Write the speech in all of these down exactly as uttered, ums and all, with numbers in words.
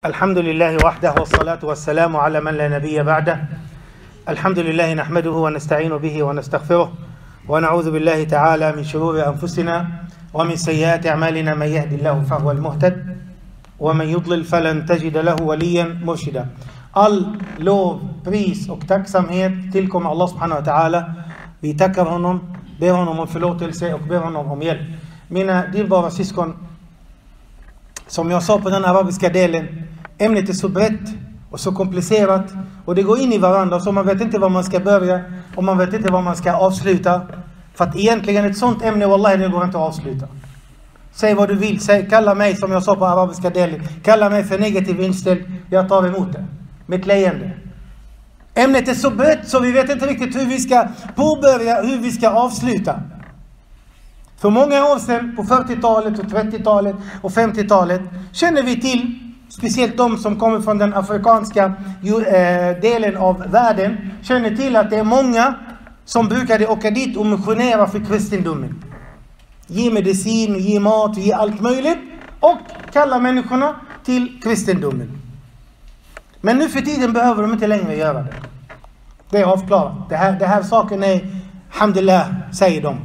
الحمد لله وحده والصلاة والسلام على من لا نبي بعده. الحمد لله نحمده ونستعين به ونستغفره ونعوذ بالله تعالى من شرور أنفسنا ومن سيئات أعمالنا. من يهد الله فهو المهتد ومن يضلل فلن تجد له وليا مرشدا. All lov, pris och tacksamhet tillkommer Allah subhanahu wa ta'ala. Vi tackar honom, ber honom om förlåtelse och ber honom om hjälp. Mina dyrbara syskon, som jag sa på den arabiska delen, ämnet är så brett och så komplicerat och det går in i varandra så man vet inte var man ska börja och man vet inte var man ska avsluta. För att egentligen ett sånt ämne, wallahi, det går inte att avsluta. Säg vad du vill, säg, kalla mig, som jag sa på arabiska delen, kalla mig för negativ inställd, jag tar emot det med ett leende. Ämnet är så brett så vi vet inte riktigt hur vi ska påbörja, hur vi ska avsluta. För många år sedan, på fyrtiotalet och trettiotalet och femtiotalet, känner vi till, speciellt de som kommer från den afrikanska delen av världen, känner till att det är många som brukade åka dit och missionera för kristendomen. Ge medicin, ge mat, ge allt möjligt och kalla människorna till kristendomen. Men nu för tiden behöver de inte längre göra det. Det är avklarat. Det här, det här saken är, alhamdulillah, säger de.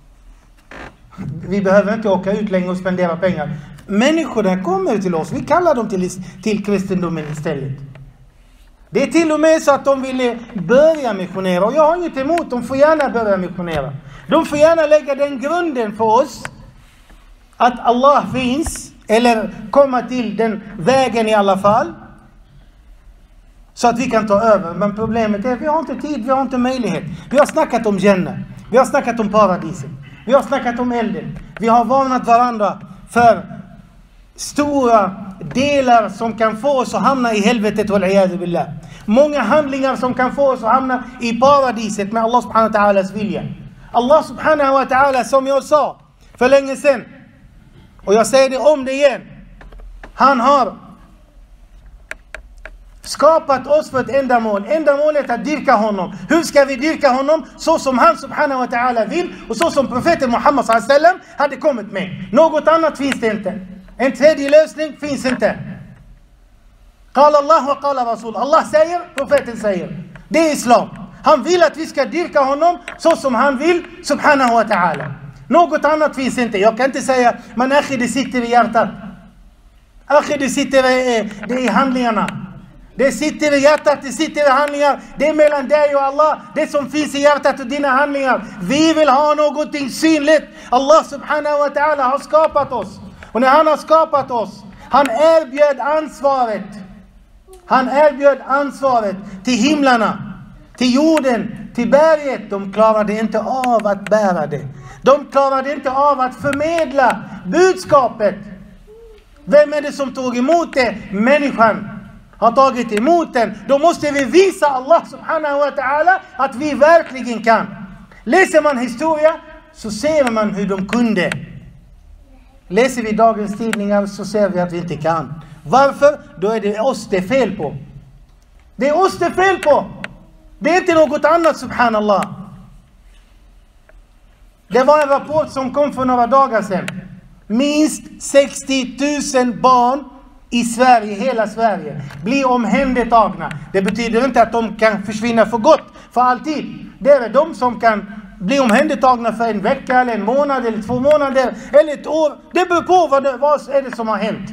Vi behöver inte åka ut längre och spendera pengar. Människorna kommer till oss. Vi kallar dem till, till kristendomen istället. Det är till och med så att de vill börja missionera. Och jag har inget emot. De får gärna börja missionera. De får gärna lägga den grunden för oss. Att Allah finns. Eller komma till den vägen i alla fall. Så att vi kan ta över. Men problemet är att vi har inte tid. Vi har inte möjlighet. Vi har snackat om Jannah. Vi har snackat om paradiset. Vi har snackat om elden. Vi har varnat varandra för stora delar som kan få oss att hamna i helvetet. Många handlingar som kan få oss att hamna i paradiset med Allah subhanahu wa ta'alas vilja. Allah subhanahu wa ta'ala, som jag sa för länge sedan, och jag säger det om det igen, han har skapat oss för ett ändamål. Ändamålet att dyrka honom. Hur ska vi dyrka honom? Så som han subhanahu wa ta'ala vill. Och så som profeten Muhammad sallallahu alaihi wasallam hade kommit med. Något annat finns det inte. En tredje lösning finns inte. Qala Allah wa qala Rasul. Allah säger, profeten säger. Det är islam. Han vill att vi ska dyrka honom så som han vill subhanahu wa ta'ala. Något annat finns inte. Jag kan inte säga, men akhi, det sitter i hjärtat. Akhi, det sitter i, det är i handlingarna. Det sitter i hjärtat, det sitter i handlingar. Det är mellan dig och Allah. Det som finns i hjärtat och dina handlingar. Vi vill ha någonting synligt. Allah subhanahu wa ta'ala har skapat oss. Och när han har skapat oss, han erbjöd ansvaret. Han erbjöd ansvaret till himlarna, till jorden, till berget. De klarade inte av att bära det. De klarade inte av att förmedla budskapet. Vem är det som tog emot det? Människan har tagit emot den. Då måste vi visa Allah subhanahu wa ta'ala att vi verkligen kan. Läser man historia så ser man hur de kunde. Läser vi dagens tidningar så ser vi att vi inte kan. Varför? Då är det oss det är fel på. Det är oss det är fel på. Det är inte något annat, subhanallah. Det var en rapport som kom för några dagar sedan. Minst sextio tusen barn i Sverige, hela Sverige, blir omhändertagna. Det betyder inte att de kan försvinna för gott, för alltid. Det är de som kan bli omhändertagna för en vecka, eller en månad, eller två månader, eller ett år. Det beror på vad, det, vad är det som har hänt.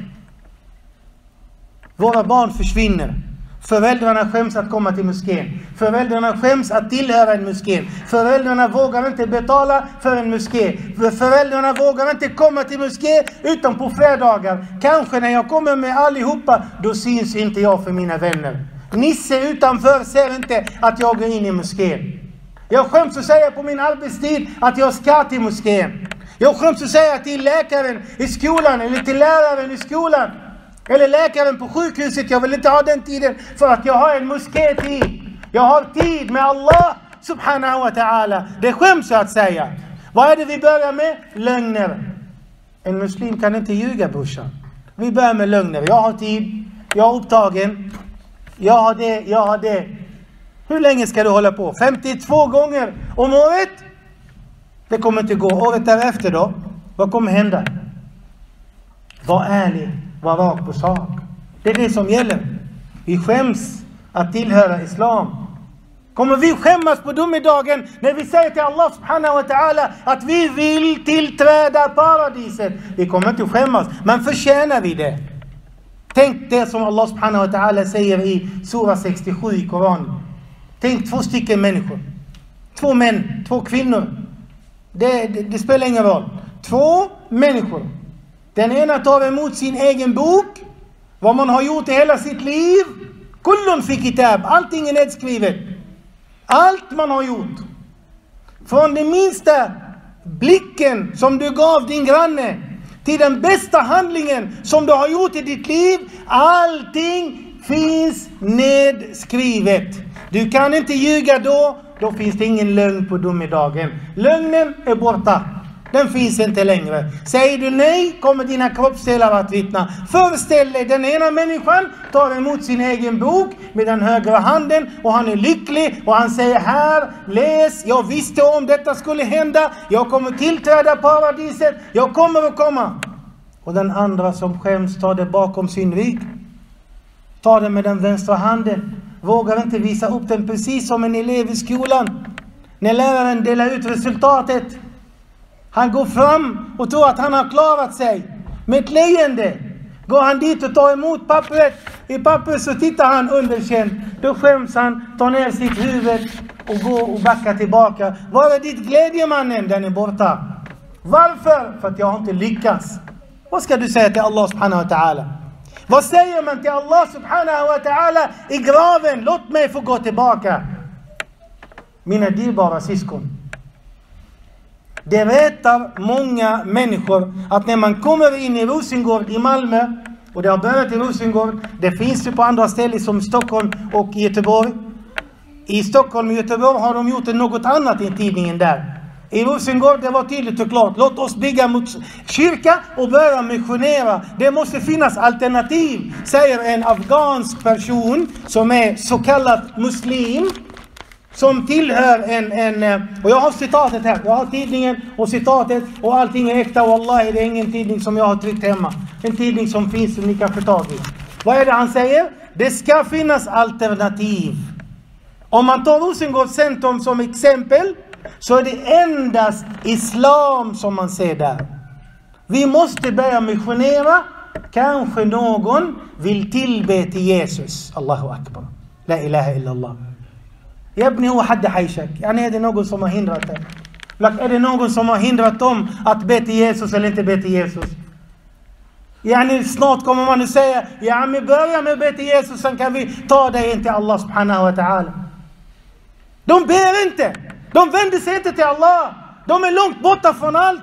Våra barn försvinner. Föräldrarna skäms att komma till moskén. Föräldrarna skäms att tillhöra en moské. Föräldrarna vågar inte betala för en moské. Föräldrarna vågar inte komma till moské utan på fredagar. Kanske när jag kommer med allihopa, då syns inte jag för mina vänner. Nisse utanför ser inte att jag går in i moskén. Jag skäms att säga på min arbetstid att jag ska till moskén. Jag skäms att säga till läkaren i skolan eller till läraren i skolan. Eller läkaren på sjukhuset, jag vill inte ha den tiden för att jag har en moské-tid. Jag har tid med Allah subhanahu wa ta'ala. Det skäms att säga. Vad är det vi börjar med? Lögner. En muslim kan inte ljuga, brorsan. Vi börjar med lögner. Jag har tid, jag är upptagen, jag har det, jag har det. Hur länge ska du hålla på? femtiotvå gånger om året? Det kommer inte gå. Året därefter då? Vad kommer hända? Var ärlig. Var rak på sak. Det är det som gäller. Vi skäms att tillhöra islam. Kommer vi skämmas på domedagen när vi säger till Allah subhanahu wa ta'ala att vi vill tillträda paradiset? Vi kommer inte skämmas, men förtjänar vi det? Tänk det som Allah subhanahu wa ta'ala säger i sura sextiosju i Koranen. Tänk två stycken människor. Två män, två kvinnor. Det, det, det spelar ingen roll. Två människor. Den ena tar emot sin egen bok. Vad man har gjort i hela sitt liv. Kullun fi kitab. Allting är nedskrivet. Allt man har gjort. Från den minsta blicken som du gav din granne till den bästa handlingen som du har gjort i ditt liv. Allting finns nedskrivet. Du kan inte ljuga då. Då finns det ingen lögn på domedagen. Lögnen är borta. Den finns inte längre. Säger du nej kommer dina kroppsdelar att vittna. Föreställ dig den ena människan tar emot sin egen bok med den högra handen och han är lycklig och han säger här, läs, jag visste om detta skulle hända. Jag kommer tillträda paradiset. Jag kommer att komma. Och den andra som skäms tar det bakom sin rygg. Tar det med den vänstra handen. Vågar inte visa upp den precis som en elev i skolan. När läraren delar ut resultatet. Han går fram och tror att han har klarat sig. Med ett leende går han dit och tar emot pappret. I pappret så tittar han underkänd. Då skäms han, tar ner sitt huvud och går och backar tillbaka. Var är ditt glädjemannen? Den är borta. Varför? För att jag inte lyckats. Vad ska du säga till Allah subhanahu wa ta'ala? Vad säger man till Allah subhanahu wa ta'ala i graven? Låt mig få gå tillbaka. Mina dyrbara syskon. Det retar många människor att när man kommer in i Rosengård i Malmö, och det har börjat i Rosengård, det finns ju på andra ställen som Stockholm och Göteborg. I Stockholm och Göteborg har de gjort något annat i tidningen där. I Rosengård det var tydligt och klart. Låt oss bygga mot kyrka och börja missionera. Det måste finnas alternativ, säger en afghansk person som är så kallad muslim. Som tillhör en, en, och jag har citatet här, jag har tidningen och citatet och allting är äkta. Wallahi, det är ingen tidning som jag har tryckt hemma. En tidning som finns som ni kan få tag i. Vad är det han säger? Det ska finnas alternativ. Om man tar Rosengård centrum som exempel så är det endast islam som man ser där. Vi måste börja missionera. Kanske någon vill tillbe till Jesus. Allahu akbar. La ilaha illallah. Jabni huwa hadda hayshak. Yani är det någon som har hindrat det? Är det någon som har hindrat dem att be till Jesus eller inte be till Jesus? Yani snart kommer man att säga, ja men börja med att be till Jesus, sen kan vi ta dig in till Allah subhanahu wa ta'ala. De ber inte. De vänder sig inte till Allah. De är långt borta från allt.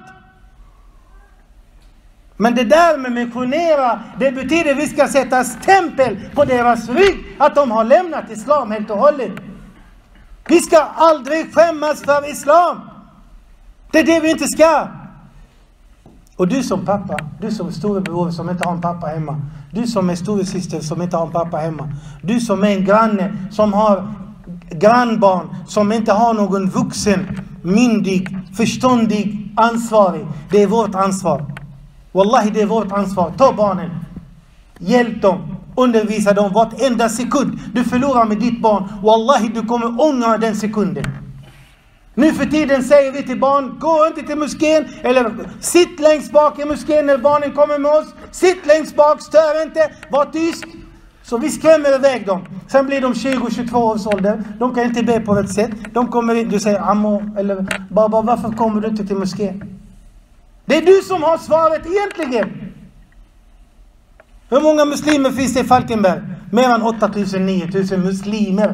Men det där med missionera, det betyder att vi ska sätta stämpel på deras rygg att de har lämnat islam helt och hållet. Vi ska aldrig skämmas för islam. Det är det vi inte ska. Och du som pappa, du som är storebror som inte har en pappa hemma. Du som är storesyster som inte har en pappa hemma. Du som är en granne som har grannbarn som inte har någon vuxen, myndig, förståndig, ansvarig. Det är vårt ansvar. Wallahi, det är vårt ansvar. Ta barnen. Hjälp dem. Undervisa dem vartenda sekund. Du förlorar med ditt barn. Wallahi, du kommer ångra den sekunden. Nu för tiden säger vi till barn, gå inte till moskén. Eller sitt längst bak i moskén när barnen kommer med oss. Sitt längst bak, stör inte. Var tyst. Så vi skrämmer iväg dem. Sen blir de tjugo till tjugotvå års ålder. De kan inte be på rätt sätt. De kommer in, du säger, ammo eller baba, varför kommer du inte till moskén? Det är du som har svaret egentligen. Hur många muslimer finns det i Falkenberg? Mer än åtta tusen till nio tusen muslimer.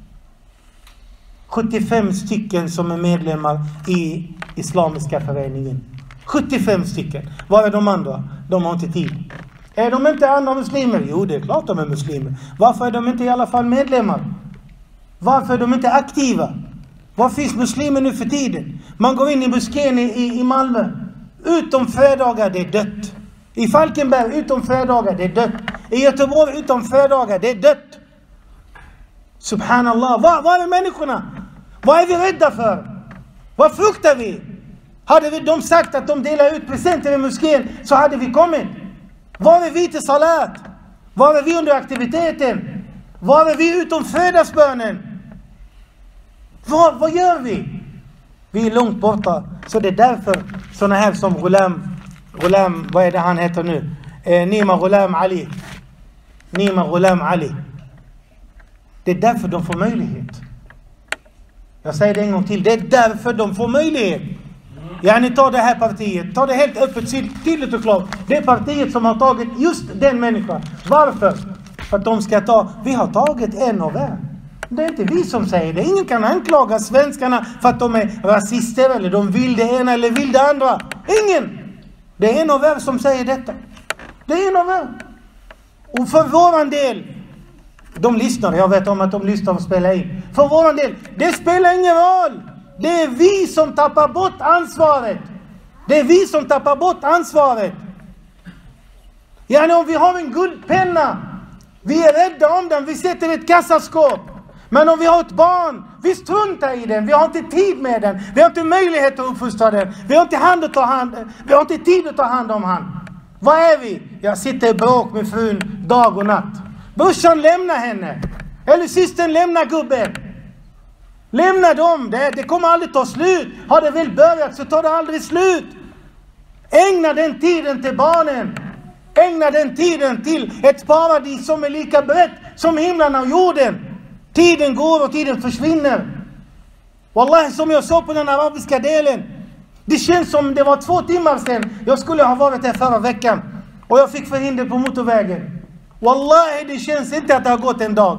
sjuttiofem stycken som är medlemmar i Islamiska föreningen. sjuttiofem stycken. Var är de andra? De har inte tid. Är de inte andra muslimer? Jo, det är klart de är muslimer. Varför är de inte i alla fall medlemmar? Varför är de inte aktiva? Var finns muslimer nu för tiden? Man går in i moskén i, i, i Malmö. Utom fredagar, det är dött. I Falkenberg, utom fredagar, det är dött. I Göteborg, utom fredagar, det är dött. Subhanallah. Var, var är människorna? Vad är vi rädda för? Vad fruktar vi? Hade vi de sagt att de delar ut presenter i moskén så hade vi kommit. Var är vi till salat? Var är vi under aktiviteten? Var är vi utom fredagsbönen? Vad, vad gör vi? Vi är långt borta. Så det är därför sådana här som Ghulam, Ghulam, vad är det han heter nu? Eh, Nima Ghulam Ali. Nima Ghulam Ali. Det är därför de får möjlighet. Jag säger det en gång till. Det är därför de får möjlighet. Ja, ni tar det här partiet. Ta det helt öppet, tydligt och klart. Det är partiet som har tagit just den människan. Varför? För att de ska ta, vi har tagit en av er. Det är inte vi som säger det. Ingen kan anklaga svenskarna för att de är rasister eller de vill det ena eller vill det andra. Ingen! Det är en av er som säger detta. Det är en av er. Och för våran del, de lyssnar, jag vet om att de lyssnar och spelar in. För våran del, det spelar ingen roll. Det är vi som tappar bort ansvaret. Det är vi som tappar bort ansvaret. Ja, om vi har en guldpenna, vi är rädda om den, vi sätter ett kassaskåp. Men om vi har ett barn, vi struntar i den, vi har inte tid med den, vi har inte möjlighet att uppfostra den, vi har inte, hand att ta hand, vi har inte tid att ta hand om han. Vad är vi? Jag sitter i bråk med frun dag och natt. Brorsan lämnar henne. Eller systern lämnar gubben. Lämna dem, det, det kommer aldrig ta slut. Har det väl börjat så tar det aldrig slut. Ägna den tiden till barnen. Ägna den tiden till ett paradis som är lika brett som himlen och jorden. Tiden går och tiden försvinner. Wallahi, som jag såg på den arabiska delen. Det känns som det var två timmar sedan. Jag skulle ha varit här förra veckan. Och jag fick förhinder på motorvägen. Wallahi, det känns inte att det har gått en dag.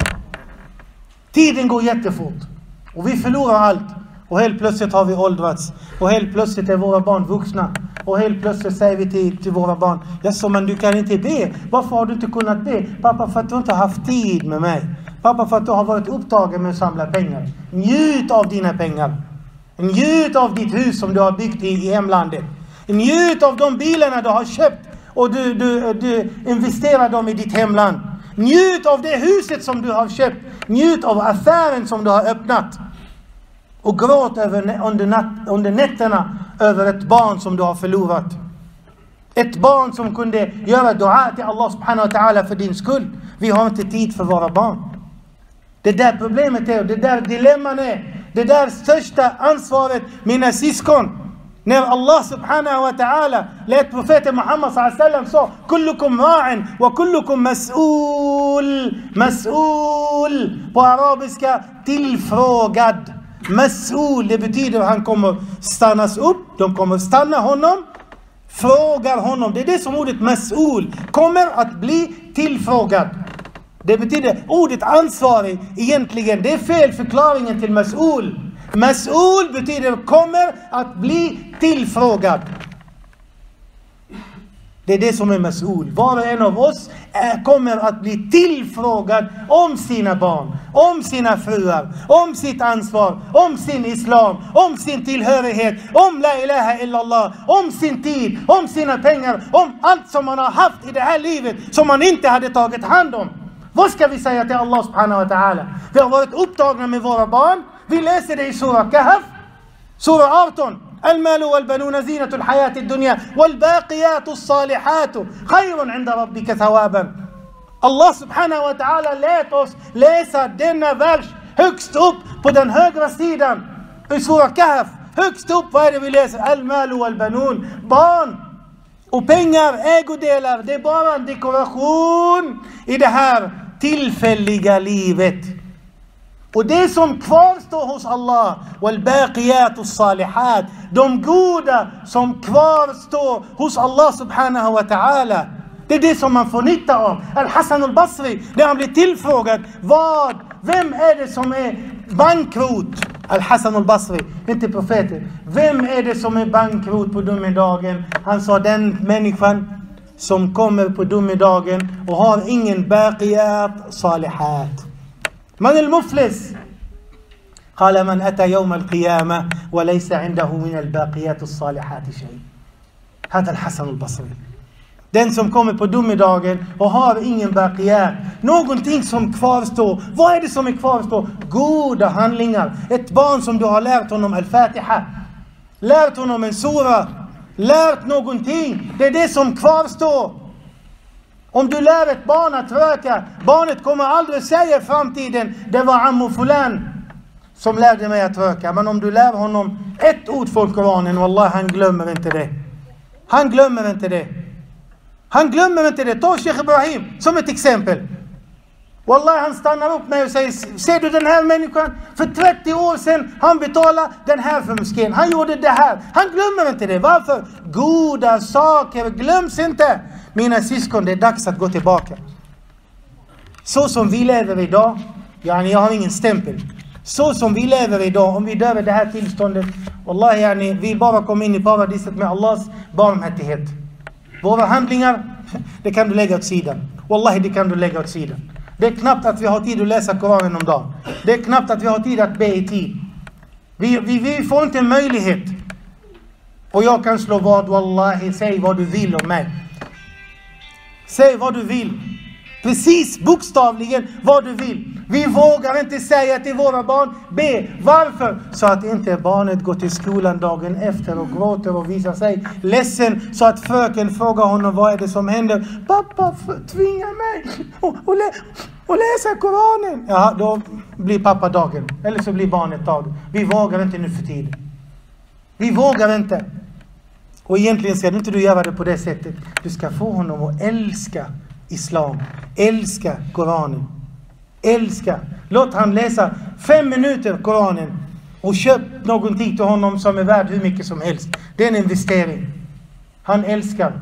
Tiden går jättefort. Och vi förlorar allt. Och helt plötsligt har vi åldrats. Och helt plötsligt är våra barn vuxna. Och helt plötsligt säger vi till, till våra barn: ja, så men du kan inte be. Varför har du inte kunnat be? Pappa, för att du inte har haft tid med mig. Pappa, för att du har varit upptagen med att samla pengar. Njut av dina pengar. Njut av ditt hus som du har byggt i, i hemlandet. Njut av de bilarna du har köpt. Och du, du, du investerar dem i ditt hemland. Njut av det huset som du har köpt. Njut av affären som du har öppnat. Och gråt över, under, natt, under nätterna över ett barn som du har förlorat. Ett barn som kunde göra dua till Allah subhanahu wa ta'ala för din skull. Vi har inte tid för våra barn. Det där problemet är, det där dilemman är, det där största ansvaret, mina syskon. När Allah subhanahu wa ta'ala lät profeten Muhammad sallallahu alaihi wasallam sa: kullukum ra'in wa kullukum mas'ul. Mas'ul på arabiska, tillfrågad. Mas'ul, det betyder att han kommer stannas upp. De kommer stanna honom, frågar honom. Det är det som ordet mas'ul kommer att bli tillfrågad. Det betyder ordet ansvarig egentligen. Det är fel förklaringen till mas'ul. Mas'ul betyder kommer att bli tillfrågad. Det är det som är mas'ul. Var och en av oss är, kommer att bli tillfrågad om sina barn, om sina fruar, om sitt ansvar, om sin islam, om sin tillhörighet, om la ilaha illallah, om sin tid, om sina pengar, om allt som man har haft i det här livet som man inte hade tagit hand om. Vad ska vi säga till Allah subhanahu wa ta'ala? Vi har varit upptagna med våra barn. Vi läser det i Surah Kahf, Surah arton. المال والبنون زينة الحياة الدنيا والباقيات الصالحات خير عند ربك ثوابا. Allah subhanahu wa ta'ala lät oss läsa denna vers högst upp på den högra sidan i Surah Kahf. Högst upp, vad är det vi läser? Al-malu wal-banun. Barn och pengar, ägodelar, det är bara en dekoration i det här tillfälliga livet. Och det som kvarstår hos Allah, wal-baqiyatu salihat, de goda som kvarstår hos Allah subhanahu wa ta'ala, det är det som man får nytta av. Al-Hasan al-Basri, när han blir tillfrågad, vad, vem är det som är bankrot? Al-Hasan al-Basri, inte profeten. Vem är det som är bankrot på domedagen? Han sa: den människan som kommer på domedagen och har ingen baqiyat salihat. من المفلس؟ قال من أتى يوم القيامة وليس عنده من الباقيات الصالحات شيء. هذا الحسن البصري. Den som kommer på domedagen och har ingen baqiyat, någonting som kvarstår. Vad är det som är kvarstår? Goda handlingar. Ett barn som du har lärt honom al-Fatiha, lärt honom en sura, lärt någonting. Det är det som kvarstår. Om du lär ett barn att röka, barnet kommer aldrig säga i framtiden, det var Ammo Fulan som lärde mig att röka. Men om du lär honom ett ord från Koranen, wallah, han glömmer inte det. Han glömmer inte det. Han glömmer inte det. Ta Sheikh Ibrahim som ett exempel. Wallah, han stannar upp med och säger, ser du den här människan? För trettio år sedan, han betalade den här för moskén. Han gjorde det här. Han glömmer inte det. Varför? Goda saker glöms inte. Mina syskon, det är dags att gå tillbaka. Så som vi lever idag, yani jag har ingen stämpel. Så som vi lever idag, om vi dör i det här tillståndet, wallah, yani, vi bara kommer in i paradiset med Allahs barmhärtighet. Våra handlingar, det kan du lägga åt sidan. Wallahi, det kan du lägga åt sidan. Det är knappt att vi har tid att läsa Koranen om dagen. Det är knappt att vi har tid att be i tid. Vi, vi, vi får inte en möjlighet. Och jag kan slå vad, wallahi, säg vad du vill om mig. Säg vad du vill. Precis, bokstavligen vad du vill. Vi vågar inte säga till våra barn, be. Varför? Så att inte barnet går till skolan dagen efter och gråter och visar sig ledsen. Så att fröken frågar honom, vad är det som händer? Pappa tvingar mig att lä läsa Koranen. Ja, då blir pappa dagen. Eller så blir barnet dagen. Vi vågar inte nu för tiden. Vi vågar inte. Och egentligen ska inte du göra det på det sättet. Du ska få honom att älska Islam. Älska Koranen. Älska. Låt han läsa fem minuter Koranen. Och köp någonting till honom som är värd hur mycket som helst. Det är en investering. Han älskar.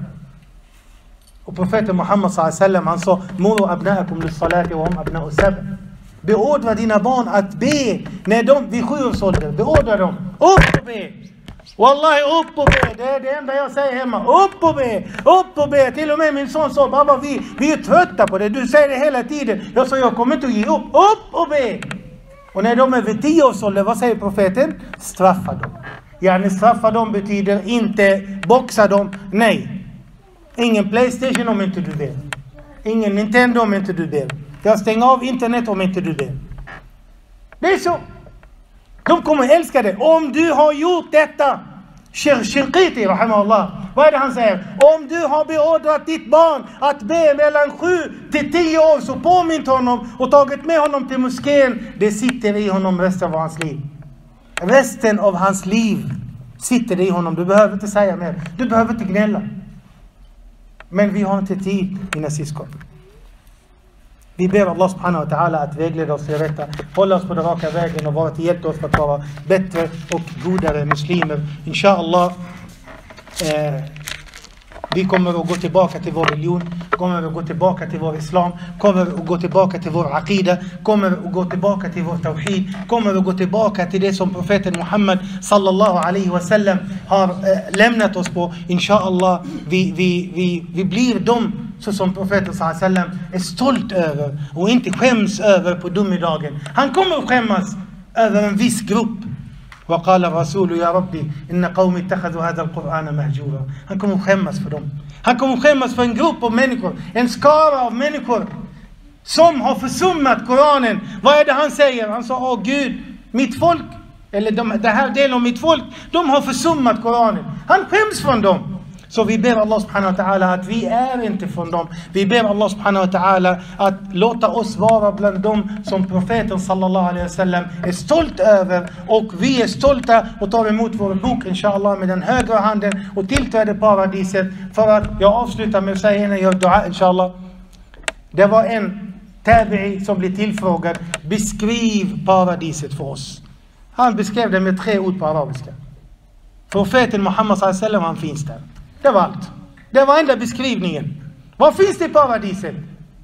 Och profeten Muhammad sallallahu alaihi wasallam, han sa, Muru abnaakum lis-salati wa hum abna'u sab'. Beordra dina barn att be när de vid sju års ålder. Beordra dem. Upp och be. Wallahi, upp och be. Det är det enda jag säger hemma. Upp och be. Upp och be. Till och med min son sa, babba, vi, vi är trötta på det. Du säger det hela tiden. Jag sa, jag kommer inte att ge upp. Upp och be. Och när de är vid tio års ålder, vad säger profeten? Straffa dem. Yani straffa dem betyder inte boxa dem. Nej. Ingen PlayStation om inte du ber. Ingen Nintendo om inte du ber. Jag stänger av internet om inte du ber. Det är så. De kommer älska det. Om du har gjort detta, Shinqiti, rahimahullah, vad är det han säger? Om du har beordrat ditt barn att be mellan sju till tio år, så påmint honom och tagit med honom till moskén. Det sitter i honom resten av hans liv. Resten av hans liv sitter det i honom. Du behöver inte säga mer. Du behöver inte gnälla. Men vi har inte tid, mina syskon. Vi ber Allah subhanahu wa ta'ala att vägleda oss i rätta, hålla oss på den raka vägen och vara till hjälp oss för att vara bättre och godare muslimer. Inshallah, eh, vi kommer att gå tillbaka till vår religion, kommer att gå tillbaka till vår islam, kommer att gå tillbaka till vår aqida, kommer att gå tillbaka till vår tawhid, kommer att gå tillbaka till det som profeten Muhammad sallallahu alaihi wasallam har eh, lämnat oss på. Inshallah, vi, vi, vi, vi blir de så som profeten sallallahu alaihi wasallam är stolt över och inte skäms över på domedagen. Han kommer att skämmas över en viss grupp. وقال الرسول يا ربي إن قوم اتخذوا هذا القرآن مهجورا. Han kommer att skämmas för dem. Han kommer att skämmas för en grupp av människor, en skara av människor som har försummat Koranen. Vad är det han säger? Han sa, åh Gud, mitt folk, eller de, det här delen av mitt folk, de har försummat Koranen. Han skäms från dem. Så vi ber Allah subhanahu wa ta'ala att vi är inte från dem. Vi ber Allah subhanahu wa ta'ala att låta oss vara bland dem som profeten sallallahu alaihi wasallam är stolt över. Och vi är stolta och tar emot vår bok inshallah med den högra handen och tillträder paradiset. För att jag avslutar med att säga när jag dua inshallah. Det var en tabi'i som blev tillfrågad, beskriv paradiset för oss. Han beskrev det med tre ord på arabiska. Profeten Muhammad sallallahu alaihi wasallam, han finns där. Det var allt. Det var enda beskrivningen. Vad finns det i paradiset?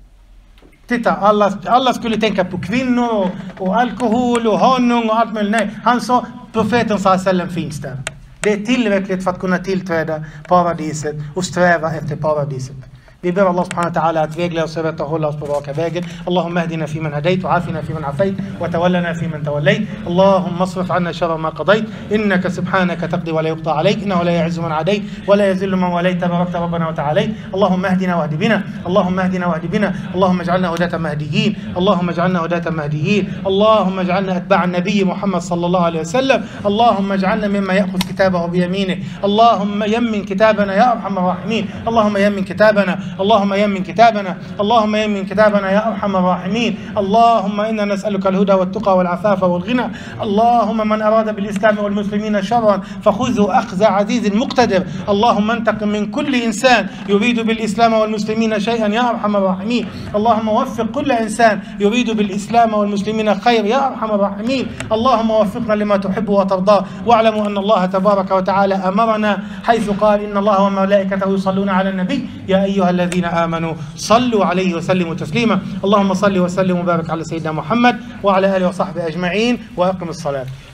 Titta, alla, alla skulle tänka på kvinnor och, och alkohol och honung och allt möjligt. Nej, han sa, profeten sallallahu alaihi wasallam finns där. Det är tillräckligt för att kunna tillträda paradiset och sträva efter paradiset. Vi ber Allah subhanahu wa ta'ala att vägleda oss rätt och hålla oss på raka vägen. Allahumma ahdina fi man hadayt wa afina fi man afayt wa tawallana fi man tawallayt. Allahumma asrif 'anna sharra ma qadayt. Innaka subhanaka taqdi wa la yuqda 'alayk. Innahu la yu'izzu man 'adayt wa la yazillu man walayt. Tabarakta rabbana wa ta'alayt. Allahumma ahdina wahdi bina. Allahumma ahdina wahdi bina. Allahumma ij'alna hudatan mahdiyyin. Allahumma ij'alna hudatan mahdiyyin. Allahumma ij'alna atba'a an-nabiy Muhammad sallallahu alayhi wa sallam. Allahumma ij'alna mimma ya'khudh kitabahu bi yaminihi. Allahumma yammin kitabana ya arhamar rahimin. Allahumma yammin kitabana اللهم يمن كتابنا، اللهم يمن كتابنا يا أرحم الراحمين. اللهم إنا نسألك الهدى والتقى والعفاف والغنى. اللهم من أراد بالإسلام والمسلمين شرا فخذه أخذ عزيز مقتدر. اللهم انتقم من كل إنسان يريد بالإسلام والمسلمين شيئا يا أرحم الراحمين. اللهم وفق كل إنسان يريد بالإسلام والمسلمين خير يا أرحم الراحمين. اللهم وفقنا لما تحب وترضى. واعلموا أن الله تبارك وتعالى أمرنا حيث قال إن الله وملائكته يصلون على النبي يا أيها الذين آمنوا صلوا عليه وسلموا تسليما. اللهم صل وسلم وبارك على سيدنا محمد وعلى آله وصحبه أجمعين، وأقم الصلاة.